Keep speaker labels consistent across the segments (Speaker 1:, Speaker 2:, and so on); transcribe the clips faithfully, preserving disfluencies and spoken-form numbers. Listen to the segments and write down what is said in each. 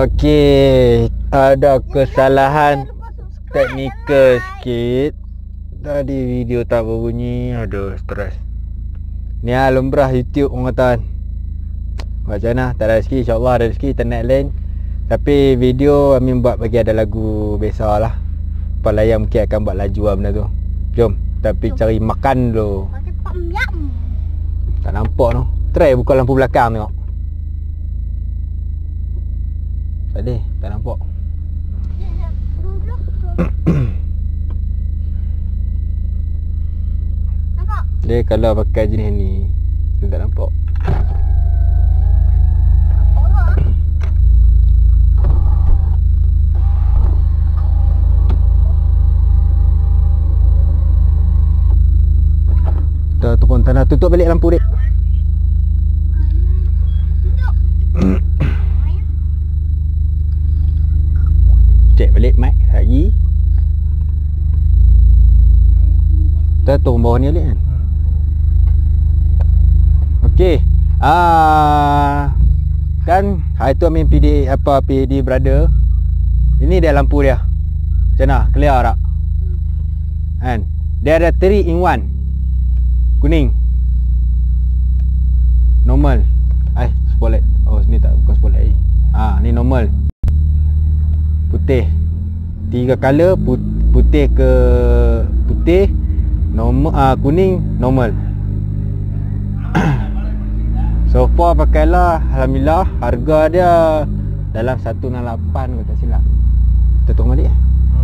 Speaker 1: Okey, ada kesalahan teknikal sikit. Tadi video tak berbunyi. Aduh, stres. Ni lah lumrah YouTube orang kata. Macam mana? Tak ada rezeki, insyaAllah ada rezeki internet lain. Tapi video Amin buat bagi ada lagu biasa lah. Palayan mungkin akan buat laju lah benda tu. Jom, tapi Jom. Cari makan dulu. Tak nampak tu. Try buka lampu belakang tengok. Tadi tak nampak. Dia kalau pakai jenis ni dia tak nampak. Dah turun tanah, tutup balik lampu dek. Cek balik mic lagi. Kita turun bawah ni balik kan. Okey. Ah kan hari tu Amin P D apa P D brother. Ini dia lampu dia. Macam mana? Clear tak? Kan? Dia ada three in one. Kuning. Normal. Ai, spotlight. Oh, ni tak bukan spotlight. Ah, ni normal. Putih. Tiga color, putih ke putih, normal, ah, kuning normal. So far pakailah, alhamdulillah harga dia dalam seratus enam puluh lapan kalau tak silap. Kita tunggu balik eh.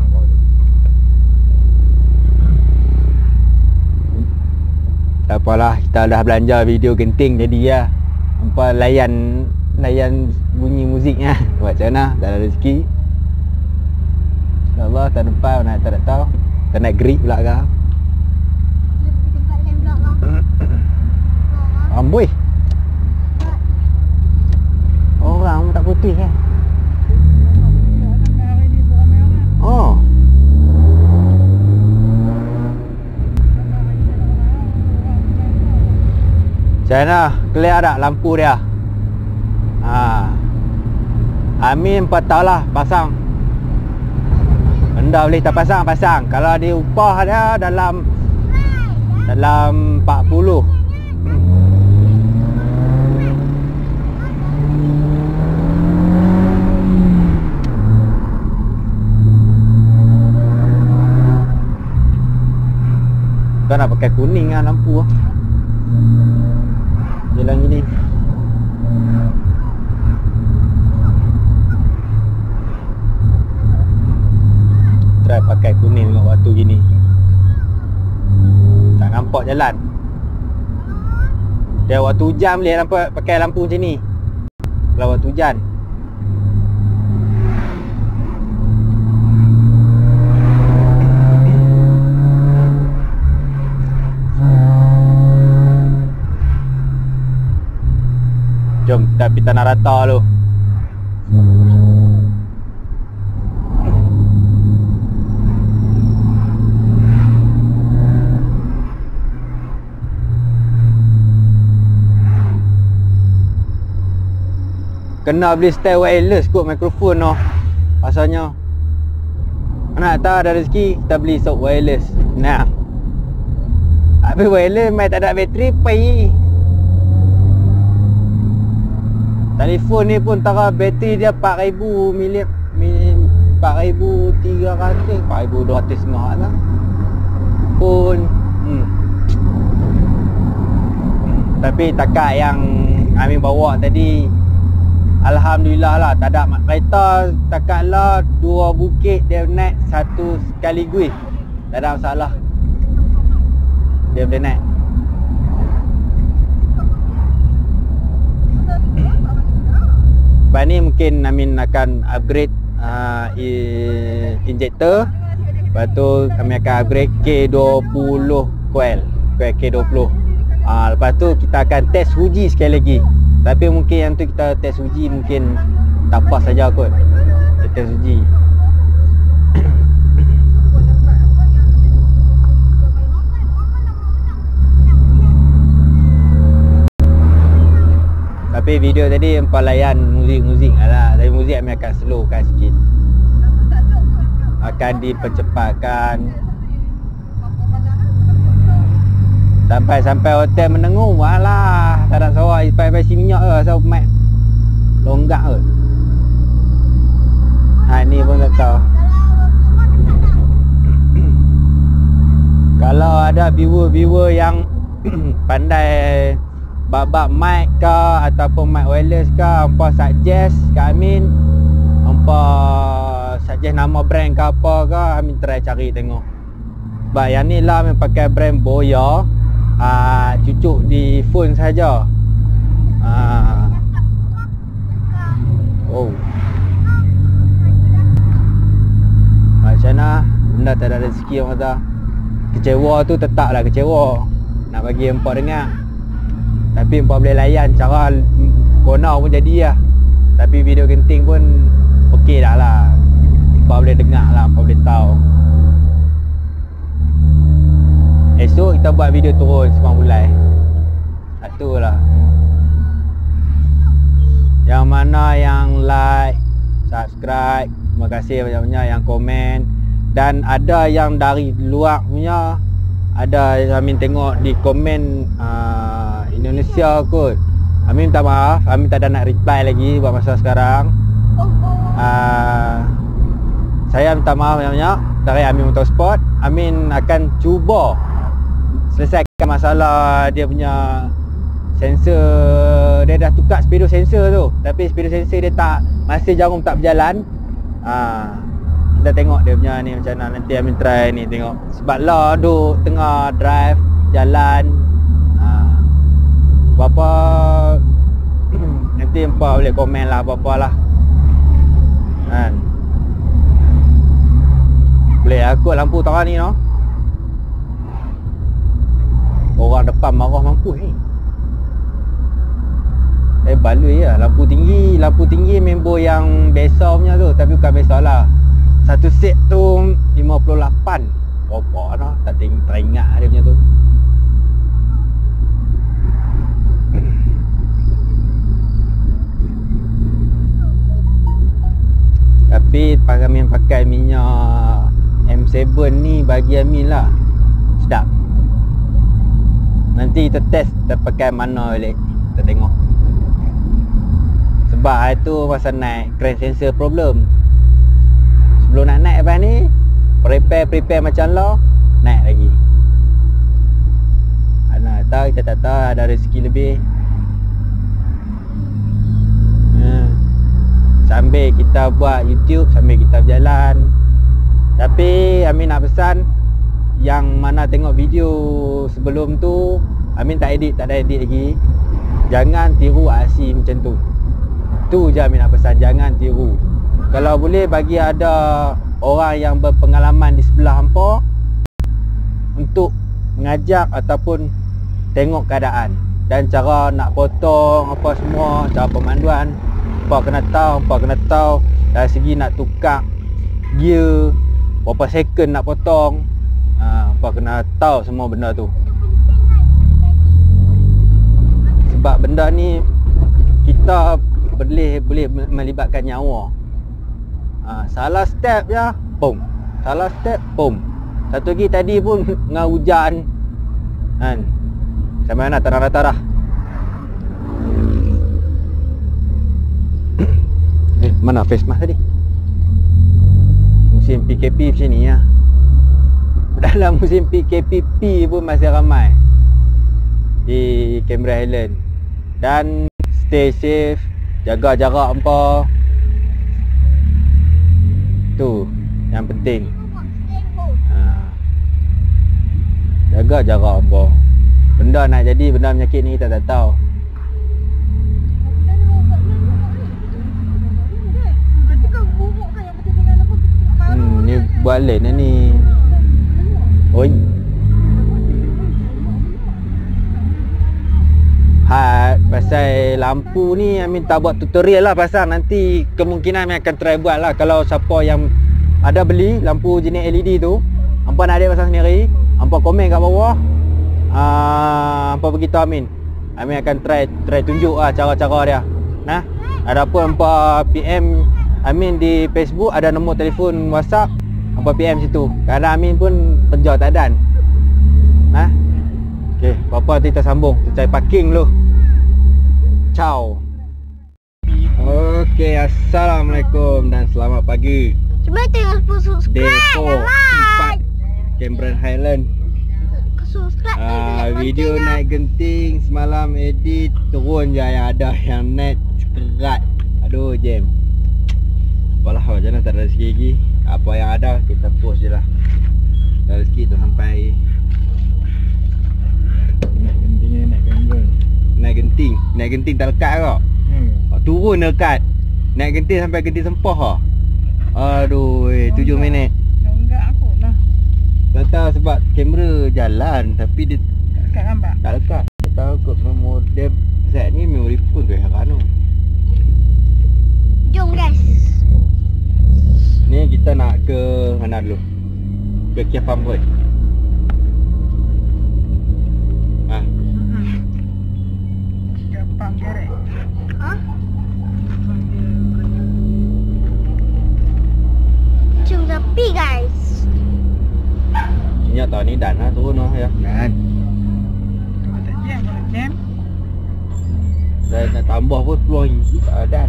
Speaker 1: Tak apalah, kita dah belanja video genting jadi ya. Hampa layan layan bunyi muziknya. Buat macam mana? Dah ada rezeki. InsyaAllah tahun depan nak tak tahu. Tak nak grip pula ke? Amboi. Orang tak putih kan? Oh. Macam mana? Clear tak lampu dia? Ha. Amin empat tahun lah pasang. Anda boleh tak pasang, pasang. Kalau dia upah dia dalam Dalam empat puluh. Kau nak pakai kuning lah lampu lah. Jalan gini. Try pakai kuning tengok waktu gini. Tak nampak jalan. Dia waktu hujan boleh nampak pakai lampu macam ni. Kalau waktu hujan. Jom kita pergi tanah rata dulu. Kena beli style wireless kot mikrofon tu. Pasalnya nak tahu ada rezeki kita beli sok wireless. Nah. Habis wireless mai tak ada bateri pai. Telefon ni pun tara bateri dia empat ribu mili empat ribu tiga ratus, empat ribu dua ratus setengah lah. Pun hmm. Tapi takat yang Amin bawa tadi alhamdulillah lah, tak ada kereta. Takatlah dua bukit dia naik satu sekaligus. Tak ada masalah. Dia boleh naik. Lepas ni mungkin Amin akan upgrade uh, injector. Lepas tu kami akan upgrade K dua puluh coil, coil K dua puluh. uh, Lepas tu kita akan test uji sekali lagi. Tapi mungkin yang tu kita test uji mungkin tak pas saja kot. Kita test uji. Tapi video tadi hampa layan muzik-muzik lah. Tapi muzik Amin akan slowkan sikit, akan dipercepatkan sampai-sampai hotel menengung. Alah, tak nak sorang sampai si minyak ke, asal mat longgak ke. Ha, ni pun tak tahu. Kalau ada viewer-viewer yang pandai bab-bab mic ke ataupun mic wireless ke, hampa suggest ke Amin, hampa suggest nama brand ke apa ke, Amin try cari tengok. Sebab yang ni lah Amin pakai brand Boya. Uh, cucuk di phone saja. Uh. Oh. Macam mana? Benda tak ada rezeki orang kata. Kecewa tu tetaplah kecewa. Nak bagi hampa dengar. Tapi hampa boleh layan cara corona pun jadi lah. Tapi video genting pun okey dah lah. Hampa boleh dengar lah, hampa boleh tahu. Esok kita buat video turun sembilan bulan. Satu lah. Yang mana yang like, subscribe, terima kasih banyak-banyak yang komen. Dan ada yang dari luar punya, ada yang Amin tengok di komen uh, Indonesia kot. Amin minta maaf, Amin tak ada nak reply lagi buat masa sekarang. uh, Saya minta maaf banyak-banyak dari Amin Motorsport. Amin akan cuba selesaikan masalah dia punya sensor. Dia dah tukar speedo sensor tu, tapi speedo sensor dia tak, masih jarum tak berjalan. ha, Kita tengok dia punya ni macam mana. Nanti Amin try ni tengok. Sebab lah duduk tengah drive jalan, ha, berapa nanti hampa boleh komen lah apa-apa lah kan. Boleh aku lampu terang ni no. Orang depan marah mampu ni. Eh baloi lah. Lampu tinggi. Lampu tinggi member yang biasa punya tu. Tapi bukan biasa lah. Satu set tu lima puluh lapan. Berapa lah. Tak teringat dia punya tu. Tapi Amin pakai minyak M tujuh ni bagi Amin lah sedap. Nanti kita test kita pakai mana balik. Kita tengok. Sebab hari tu masa naik crank sensor problem. Sebelum nak naik lepas ni, prepare-prepare macam lah, naik lagi. Mana tahu, kita tak tahu ada rezeki lebih. hmm. Sambil kita buat YouTube, sambil kita berjalan. Tapi Amin nak pesan, yang mana tengok video sebelum tu, Amin tak edit, tak ada edit lagi. Jangan tiru aksi macam tu. Tu je Amin nak pesan, jangan tiru. Kalau boleh bagi ada orang yang berpengalaman di sebelah hampa untuk mengajak ataupun tengok keadaan dan cara nak potong apa semua, cara pemanduan. Hampa kena tahu, hampa kena tahu dari segi nak tukar gear, berapa second nak potong. Ha, hampa kena tahu semua benda tu. Sebab benda ni kita boleh boleh melibatkan nyawa. Ha, salah step je, boom. Salah step, boom. Satu lagi tadi pun dengan hujan kan. Macam mana tarah-tarah. Eh, mana face mask tadi? Musim P K P macam ni lah. Dalam musim P K P P pun masih ramai di Cameron Highland. Dan stay safe, jaga jarak hampa. Tu yang penting. Ha. Jaga jarak hampa. Benda nak jadi, benda penyakit ni kita tak tahu. Hmm, ni buat lane lah ni. Oi. Ha, pasal lampu ni Amin tak buat tutorial lah pasal nanti kemungkinan Amin akan try buat lah. Kalau siapa yang ada beli lampu jenis L E D tu, hampa nak ada pasang sendiri, hampa komen kat bawah. Ah, hampa beritahu Amin. Amin akan try try tunjuk lah cara-cara dia. Nah, ada apa hampa P M Amin di Facebook, ada nombor telefon WhatsApp, hampa P M situ. Kadang Amin pun kerja tak ada. Nah. Okey, apa-apa nanti kita sambung. Kita cari parking dulu. Ciao. Okey, assalamualaikum dan selamat pagi.
Speaker 2: Cuma tengok subscribe
Speaker 1: dan like. Cameron Highland.
Speaker 2: Subscribe
Speaker 1: Ah, video naik genting semalam edit turun je yang ada yang net sekerat. Aduh jam. Apalah macam mana, tak ada rezeki lagi. Apa yang ada kita post je lah. Dah rezeki tu sampai
Speaker 3: naik genting ni, naik Cameron.
Speaker 1: naik genting. Naik genting tak lekat kau.
Speaker 3: Hmm.
Speaker 1: Oh, turun dekat. Naik genting sampai genting Sempah ah. Aduh, eh, tujuh minit.
Speaker 3: Enggak aku lah.
Speaker 1: Tak tahu sebab kamera jalan tapi dia
Speaker 3: Dekat gambar.
Speaker 1: tak lekat. Tak tahu kot memori dia set ni memori phone tu yang anu.
Speaker 2: Jom guys.
Speaker 1: Ni kita nak ke mana dulu? Ke Kia Farm Boy. Ha,
Speaker 3: Gampang gerek.
Speaker 2: Ha? Jom tepi guys.
Speaker 1: ingat tahun ni dan lah turun lah ya.
Speaker 3: Dan kalau tak jam, kalau jam
Speaker 1: Dah nak tambah pun peluang tak ada.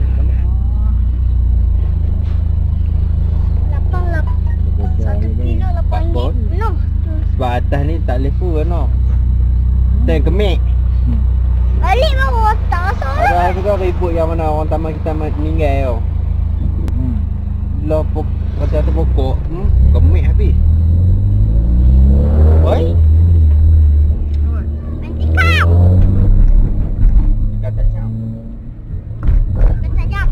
Speaker 2: Lapang lap. Satu kilo lapan
Speaker 1: Apa?
Speaker 2: ringgit. No.
Speaker 1: Sebab atas ni tak boleh full kan. Kita yang kemik.
Speaker 2: Balik baru tak rasa lah.
Speaker 1: Ada juga ribut yang mana orang taman kita meninggal tau.
Speaker 3: hmm.
Speaker 1: Bila pokok, kata-kata pokok, hmm, kemik habis. Oi,
Speaker 2: Nanti kau.
Speaker 1: kata jam.
Speaker 2: Kata jam.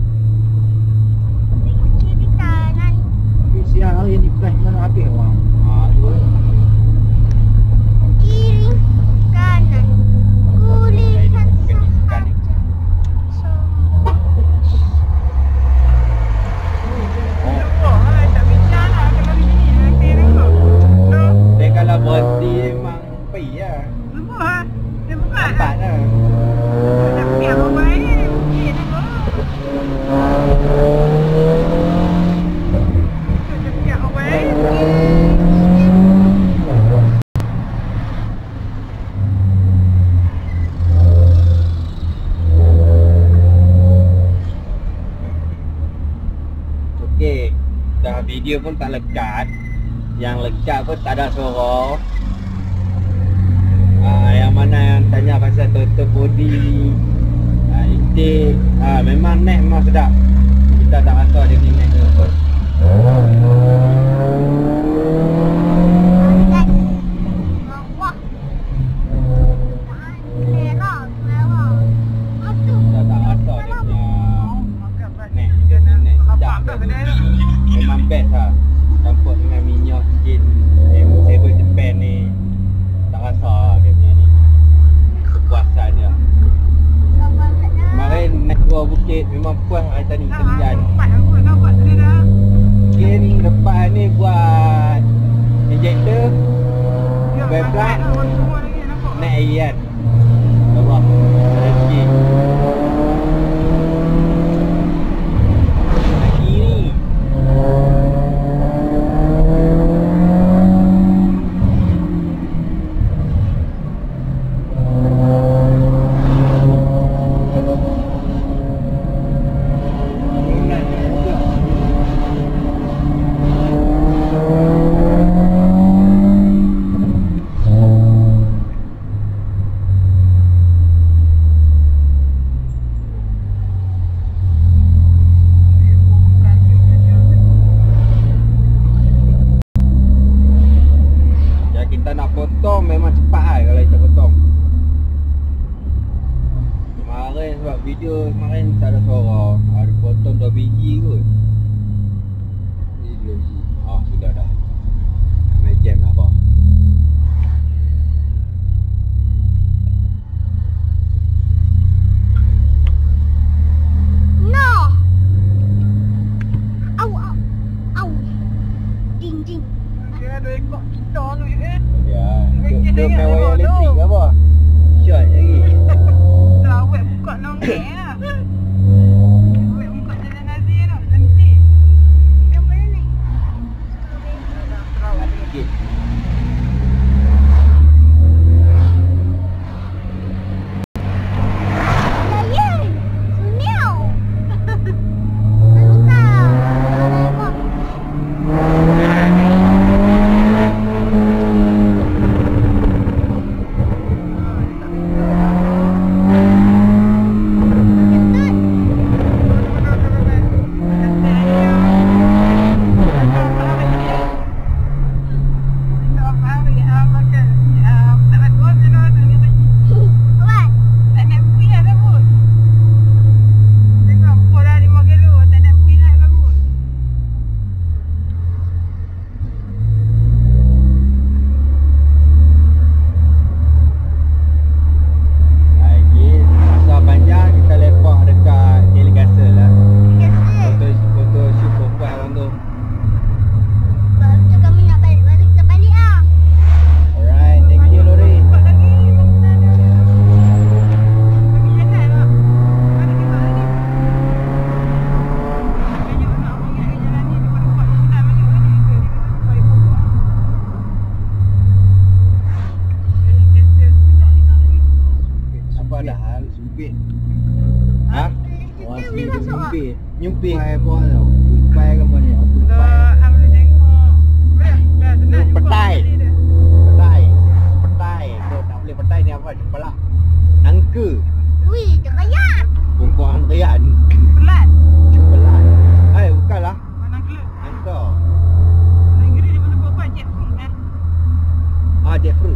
Speaker 2: Kiri kanan.
Speaker 3: Tapi siang hari ni flash mana habis orang.
Speaker 1: Ha, tu.
Speaker 2: Kiri kanan. Kulihat sahaja. Semua.
Speaker 3: Oh, tak bincang lah kalau begini nanti tengok. No.
Speaker 1: Dia kalau berhenti memang pergi lah.
Speaker 3: Semua lah. Dia bukan
Speaker 1: Nampak lah.
Speaker 3: nak biar orang baik. Dia tengok. Dia biar orang baik.
Speaker 1: Okey, dah video pun tak lekat. Yang lekat pun tak ada suara. Ah, yang mana yang tanya pasal total body, ah, intake, ah, memang net memang sedap. Kita tak rasa dia ni net ke apa.
Speaker 2: Guys. Wah. Merah, merah. Aduh.
Speaker 1: Kita tak rasa dia punya
Speaker 3: Makan berat.
Speaker 1: net, dia punya net sedap.
Speaker 3: Lapak kat kedai tu.
Speaker 1: Memang best lah. Campur dengan minyak sikit M tujuh Japan ni, tak rasa lah dia punya ni kepuasan dia. Kemarin naik dua bukit memang puas hari tadi kerjaan.
Speaker 3: Empat aku nampak tadi dah.
Speaker 1: Mungkin depan ni buat injector,
Speaker 3: Ya,
Speaker 1: Baik
Speaker 3: nampak
Speaker 1: plat.
Speaker 3: dah orang semua lagi nampak.
Speaker 1: naik air kan. Allah, rezeki. Nak kiri. Yang kita nak potong memang cepat lah kalau kita potong. Kemarin sebab video kemarin tak ada suara, ada potong dua biji kot. Ni dua biji. Ah, sudah dah. Main jam lah apa.
Speaker 2: No. Au, au, au. Ding, ding.
Speaker 3: Dia ada ekor kita tu je eh.
Speaker 1: Ya,
Speaker 3: Main
Speaker 1: dia
Speaker 3: jam
Speaker 1: dia
Speaker 3: dengan
Speaker 1: main wayar
Speaker 3: apa tu?
Speaker 1: elektrik ke apa? Shot lagi.
Speaker 3: buka nongeng lah. Ambil buka jalan Nazir tau. Cantik.
Speaker 2: Yang mana ni?
Speaker 3: Terawat.
Speaker 1: Sikit.
Speaker 2: Layan. Sunyau. Lalu kau. Buat.
Speaker 3: Tak nak bui lah rambut. Tengok pukul dah lima kilo. Tak nak bui lah rambut.
Speaker 1: Lagi masa panjang kita lepak dekat Daily Castle lah.
Speaker 2: Kasih.
Speaker 1: Foto foto shoot perempuan orang tu.
Speaker 2: Baru tu kami nak balik. Baru kita balik ah.
Speaker 1: Alright, thank you Lori.
Speaker 3: Cepat lagi. Bangunan dia. Bagi jalan lah. Mari kita lagi. Banyak nak pergi ke jalan ni. Lepas dapat bangunan balik lagi. Dia kata balik pokok. Jadi kata pula ni tak lagi.
Speaker 1: Apa dah hal? Sumpit. Ha?
Speaker 2: Orang sini masuk ah.
Speaker 1: Nyumpit. Pai apa tau? Pai ke mana? Aku pai.
Speaker 3: Dah, boleh tengok. Dah, dah senang jumpa
Speaker 1: Petai.
Speaker 3: balik dia.
Speaker 1: Petai. Petai. Kau tak boleh petai ni apa? Kepala. Nangka.
Speaker 2: Wih, terkayak.
Speaker 1: Bungkuk angkrian.
Speaker 3: Pelan.
Speaker 1: Pelan. Eh, bukanlah.
Speaker 3: Mana kelab.
Speaker 1: Nangka.
Speaker 3: Orang Inggeris dia pun sebut apa? Jackfruit eh.
Speaker 1: Ah, jackfruit.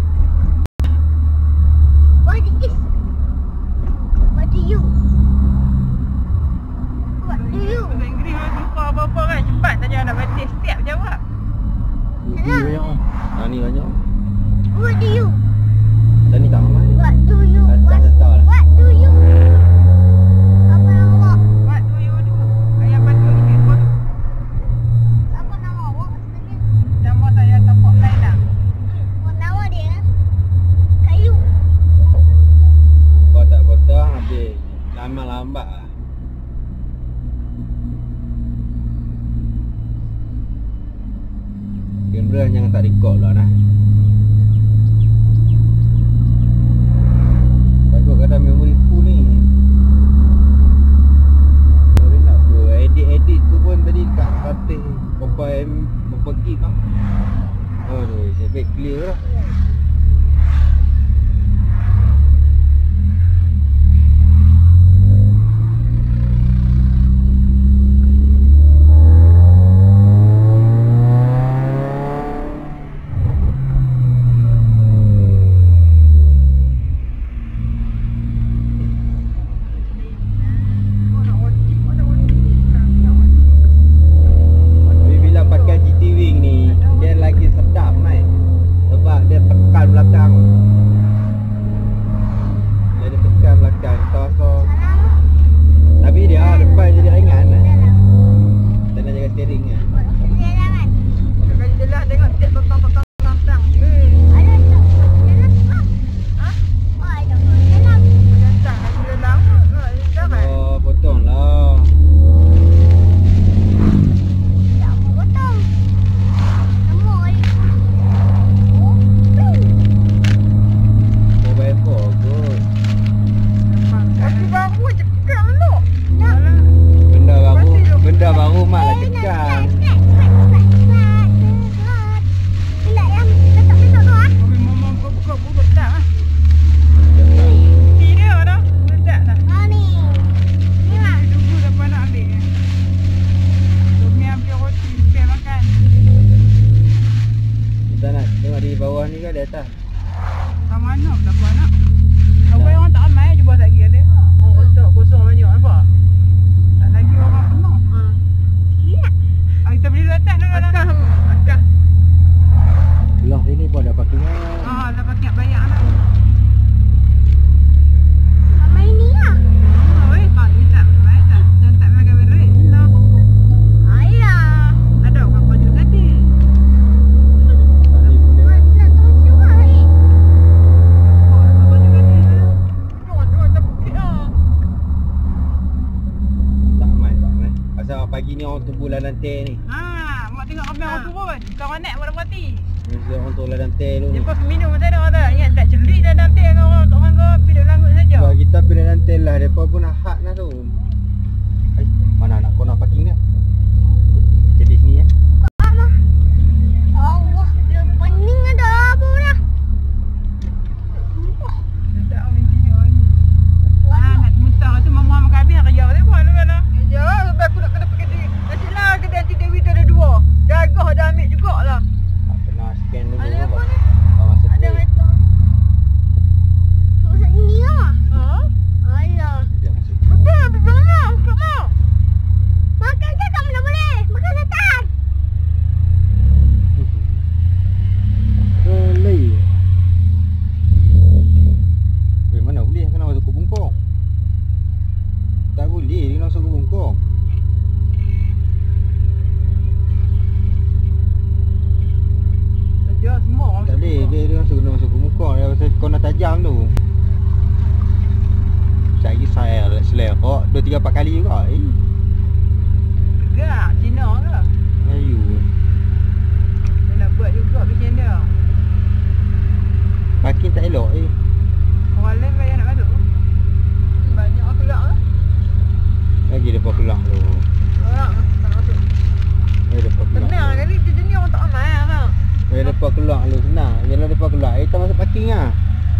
Speaker 2: What is this? What do you? What do you?
Speaker 3: Bahasa Inggeris orang lupa apa-apa kan. Cepat saja nak baca. Siap jawab.
Speaker 2: Salah.
Speaker 1: Ah, ni banyak.
Speaker 2: What do you?
Speaker 1: Dan ni tak ramai.
Speaker 2: What do you?
Speaker 1: Tak
Speaker 2: What,
Speaker 1: tahu lah.
Speaker 2: what do you? Apa nama awak?
Speaker 3: What do you do? Ayam patut ni ke tu.
Speaker 2: Apa nama awak sebenarnya?
Speaker 3: Nama saya Tapak Laila.
Speaker 2: Apa nama dia? Kayu.
Speaker 1: Kau tak potong habis lambat-lambat lah. Kamera jangan tak record lah nah. Takut kadang memory full ni. Memory nak buat edit-edit tu pun tadi kat ratih berapa M, berapa gig lah. Aduh, saya baik clear lah.
Speaker 3: Oh nak wajib. Oh nak wajib. Nak wajib.
Speaker 1: Tapi bila pakai G T Wing ni, dia lagi sedap naik. Sebab dia tekan belakang. Dia ada tekan belakang. So, so.
Speaker 2: Salam.
Speaker 1: Tapi dia depan jadi ringan lah.
Speaker 2: Salam.
Speaker 1: Tak nak jaga steering lah.
Speaker 2: Jalan.
Speaker 3: Kalau jelas tengok tiap tentang-tentang-tentang. Eh.
Speaker 2: Ada tak? Jalan. Ah.
Speaker 3: Ha?
Speaker 2: Oh, ada pun jalan.
Speaker 3: Tentang lagi dah lama kot. Jangan.
Speaker 1: Oh, potong lah.
Speaker 2: Tak mau potong. Semua kali. Oh, ping.
Speaker 1: four by four kot.
Speaker 3: Kaki baru je pegang lu.
Speaker 2: Nak.
Speaker 1: Benda baru,
Speaker 3: Pasti lu.
Speaker 1: benda baru mak lah
Speaker 2: Eh, nak
Speaker 1: cekang.
Speaker 2: slide, slide, slide, slide, slide, slide. Gelak yang letak-letak tu ah.
Speaker 3: Kami mama buka buka tak ah. Dia dah. Letak dah.
Speaker 2: Ah ni. Ni lah.
Speaker 3: Tunggu depan nak ambil. Tunggu ambil roti, ambil makan.
Speaker 1: Kita nak tengok di bawah ni ke di atas?
Speaker 3: Kat mana berapa nak? Apa yang orang tak ramai je buat lagi ada. Oh, kotak kosong banyak nampak. Tak lagi orang penuh. Ha.
Speaker 2: Gila.
Speaker 3: Ah, kita beli letak dulu dah. Akah. Akah.
Speaker 1: Belah sini pun ada parkingan.
Speaker 3: Ah, dah pakai bayar nak.
Speaker 2: Ramai ni lah.
Speaker 3: Oh, weh, pak ni tak baik tak. Dan tak pakai beret. Lah.
Speaker 2: Ayah.
Speaker 3: Ada orang baju tadi.
Speaker 1: Tadi boleh.
Speaker 2: Nak terus juga eh.
Speaker 3: Oh, ada baju tadi. Tengok, tengok, tengok.
Speaker 1: orang tu bulan nanti ni.
Speaker 3: Ha, mak tengok ramai orang turun. Bukan naik pada parti.
Speaker 1: Mesti orang tu lah nanti tu.
Speaker 3: Lepas minum macam mana kata? Ingat tak celik dah nanti dengan orang untuk mangga pergi duduk langgut saja.
Speaker 1: Sebab kita pilih nanti lah. Mereka pun nak hak lah tu. Ay, mana nak kau nak parking ni? Jadi sini ya.
Speaker 2: Buka mah. Allah, dia pening ada apa dah.
Speaker 3: Tak main tidur ni. Ha, nak muntah tu mama makan habis kerja dia buat lu kan.
Speaker 4: Ya, sampai aku nak kena pergi di Nasional ke Nanti Dewi tu ada dua. Jagah dah ambil jugalah.
Speaker 1: Tak kena scan dulu.
Speaker 2: Ada apa ni?
Speaker 1: Ah, masuk
Speaker 2: Ada
Speaker 1: dulu.
Speaker 2: macam. Masuk sini lah.
Speaker 4: Ha?
Speaker 2: Alah.
Speaker 1: Sekejap masuk.
Speaker 4: Betul, betul lah. Tak mau.
Speaker 2: Makan ke tak mana boleh? Makan setan.
Speaker 1: Boleh. Weh, mana boleh kena masuk ke bungkong? Tak boleh dia kena masuk ke bungkong.
Speaker 3: Kerja semua orang
Speaker 1: Tak boleh, dia, dia masuk kena masuk ke bungkong. Dia pasal kona tajam tu. Cari saya selera dua tiga empat kali juga. Eh,
Speaker 3: tegak Cina ke.
Speaker 1: ayu.
Speaker 3: Dia nak buat juga macam dia.
Speaker 1: Parking tak elok eh.
Speaker 3: Orang lain bayar nak masuk.
Speaker 4: Banyak aku lah.
Speaker 1: Lagi depa keluar tu.
Speaker 4: Orang tak masuk.
Speaker 1: Eh depa keluar.
Speaker 4: Tenang, jadi jenis orang tak ramai lah.
Speaker 1: Eh depa keluar lu senang. Yalah depa keluar. Eh tak masuk parking ah.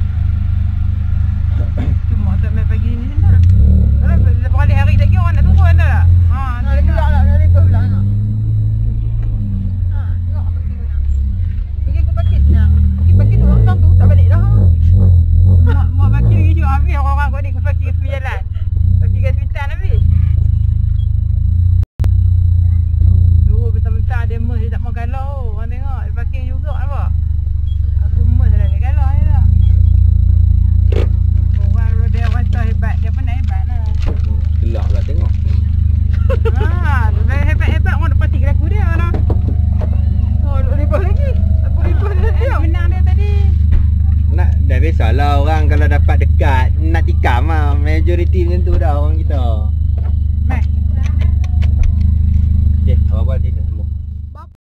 Speaker 3: Cuma tak main pagi ni senang. Kalau lepas kali hari lagi orang nak turun dah tak? Ha,
Speaker 4: Ha, dia keluar lah. Dia lepas pula nak. Ha, tengok apa pergi mana. Pergi ke parking senang. Pergi parking dua orang tu tak balik dah.
Speaker 3: Mak mak pagi lagi juga habis orang-orang kau ni ke pagi ke tepi jalan. Pagi kat hospital habis. Tu bentar-bentar dia mes dia tak mau galau. Orang tengok dia parking juga apa? Aku mes dah dia galau je tak. Orang roda rata hebat, dia pun nak hebat lah.
Speaker 1: Keluar pula tengok.
Speaker 3: Ha, tu dah hebat-hebat orang nak parti lagu dia lah.
Speaker 4: Oh, duk lepas lagi. Aku lepas dah
Speaker 3: Eh,
Speaker 4: siap.
Speaker 3: menang dia tadi.
Speaker 1: Nak dah biasalah orang kalau dapat dekat nak tikam ah. Majoriti macam tu dah orang kita.